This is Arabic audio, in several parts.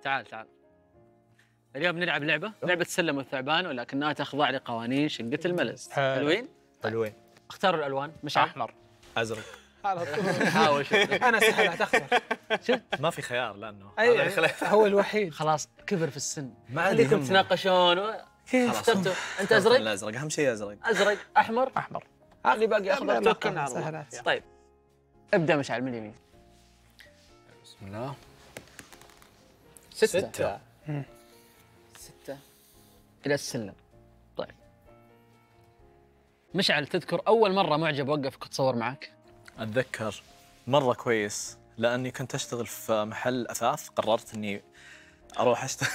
تعال. اليوم نلعب لعبة سلم والثعبان، ولكنها تخضع لقوانين شقة الملز. حلوين؟ حلوين. اختاروا الألوان. مشعل؟ أحمر، أزرق. على طول. حاول شوف. انا سهل تخضر. ما في خيار لأنه اي هو الوحيد. خلاص كبر في السن. ما عاد خليكم يهمه. تتناقشون. كيف؟ اخترتوا انت ازرق؟ الأزرق أهم شيء أزرق. ازرق، احمر، أحمر. اللي باقي اخضر. توكلنا على الله. سهلات. طيب ابدا مشعل من اليمين. بسم الله. 6 إلى السلم. طيب مشعل، تذكر أول مرة معجب وقفك وتصور معك؟ أتذكر مرة كويس لأني كنت أشتغل في محل أثاث، قررت إني أروح أشتغل.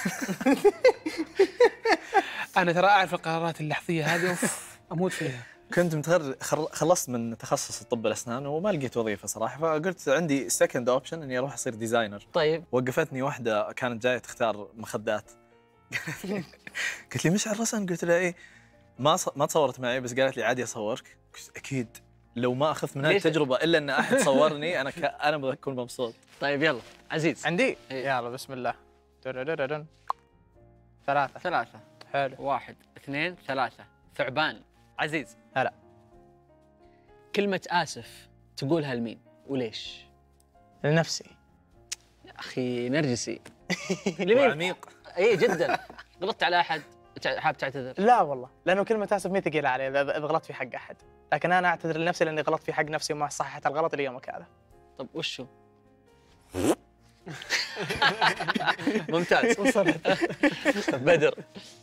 انا ترى اعرف القرارات اللحظيه هذه، اموت فيها. كنت خلصت من تخصص طب الأسنان وما لقيت وظيفة صراحة، فقلت عندي سكند أوبشن إني أروح أصير ديزاينر. طيب وقفتني واحدة كانت جاية تختار مخدات. قلت لي مشعل رسن؟ قلت لها إيه. ما تصورت معي، بس قالت لي عادي أصورك. قلت أكيد، لو ما أخذت من هذه التجربة إلا أن أحد صورني أنا بكون مبسوط. طيب يلا عزيز. عندي؟ إيه. يلا بسم الله. 3. حلو. 1 2 3. ثعبان. عزيز. هلا. كلمة آسف تقولها لمين وليش؟ لنفسي. يا أخي نرجسي. لمين؟ عميق. إيه جدا. غلطت على أحد حاب تعتذر؟ لا والله، لأنه كلمة آسف ما ثقيلة علي إذا غلطت في حق أحد، لكن أنا أعتذر لنفسي لأني غلطت في حق نفسي وما صححت الغلط ليومك هذا. طب وشو؟ ممتاز. وصلت. بدر.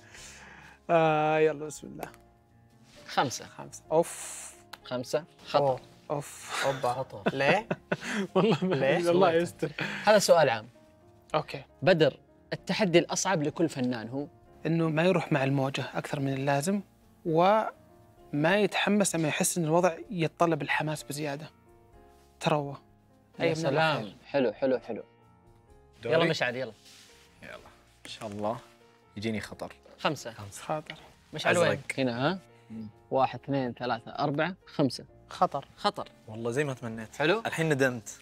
يلا بسم الله. 5. اوف 5 خطر. اوف أوبا. خطر. ليه؟ والله ليه؟ الله يستر. هذا سؤال عام. اوكي. بدر، التحدي الأصعب لكل فنان هو؟ انه ما يروح مع الموجه اكثر من اللازم، وما يتحمس لما يحس ان الوضع يتطلب الحماس بزياده. تروى. يا سلام. حلو. دوري. يلا مشعل يلا. يلا إن شاء الله يجيني خطر. 5. خاطر. مشعل وين؟ أزرق. هنا ها؟ 1 2 3 4 5. خطر. خطر. والله زي ما تمنيت. حلو. الحين ندمت.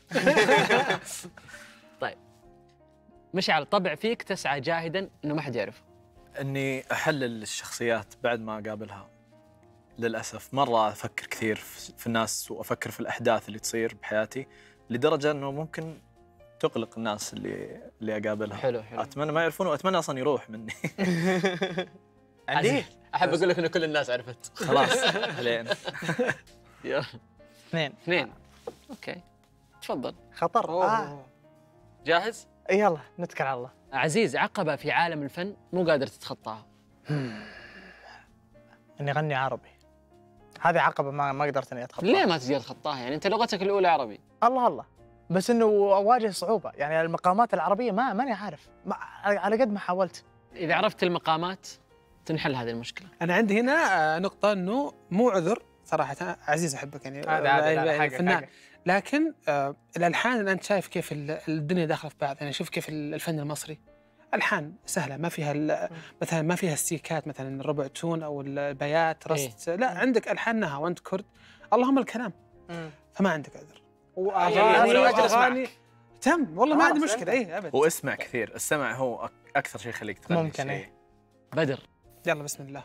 طيب مشعل، طبع فيك تسعى جاهدا انه ما حد يعرف. اني احلل الشخصيات بعد ما اقابلها. للاسف مره افكر كثير في الناس، وافكر في الاحداث اللي تصير بحياتي، لدرجه انه ممكن تقلق الناس اللي اقابلها. حلو. اتمنى ما يعرفون، واتمنى اصلا يروح مني. عندي؟ احب اقول لك انه كل الناس عرفت. خلاص لين. يلا 2. اوكي تفضل. خطر. جاهز؟ يلا نتكل على الله. عزيز، عقبة في عالم الفن مو قادر تتخطاها. إني أغني عربي. هذه عقبة ما قدرت إني أتخطاها. ليه ما تقدر تخطاها؟ يعني انت لغتك الاولى عربي. الله، بس إنه أواجه صعوبة، يعني المقامات العربية ماني عارف، على قد ما حاولت. اذا عرفت المقامات تنحل هذه المشكلة. انا عندي هنا نقطه انه مو عذر صراحه. عزيز احبك يعني هذا فنان، لكن الالحان اللي انت شايف كيف الدنيا داخله في بعض. يعني شوف كيف الفن المصري الحان سهله، ما فيها مثلا ما فيها السيكات، مثلا الربع تون او البيات رست. لا عندك الحانها وانت كرد، اللهم الكلام. فما عندك عذر. واغاني تم والله ما عندي مشكله. اي ابد. واسمع كثير، السمع هو اكثر شيء يخليك تغني. ممكن شيء. بدر. يلا بسم الله.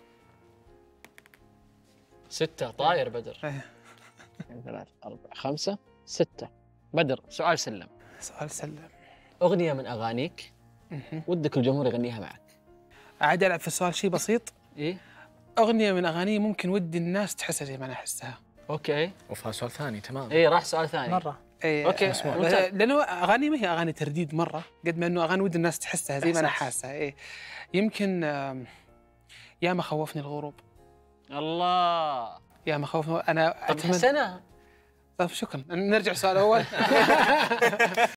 6 طاير بدر. 2 3 4 5 6. بدر، سؤال سلم. سؤال سلم. أغنية من أغانيك ودك الجمهور يغنيها معك. عادي ألعب في السؤال شيء بسيط. إيه؟ أغنية من أغاني ممكن ودي الناس تحسها زي ما أنا أحسها. أوكي. وفيها سؤال ثاني تمام. إيه راح سؤال ثاني. مرة. إيه أوكي. لأنه أغاني ما هي أغاني ترديد مرة، قد ما إنه أغاني ودي الناس تحسها زي ما أنا حاسها. إيه يمكن يا ما خوفني الغروب. الله. يا ما خوفني أنا. طب حسنها. طيب شكرا. نرجع السؤال الأول.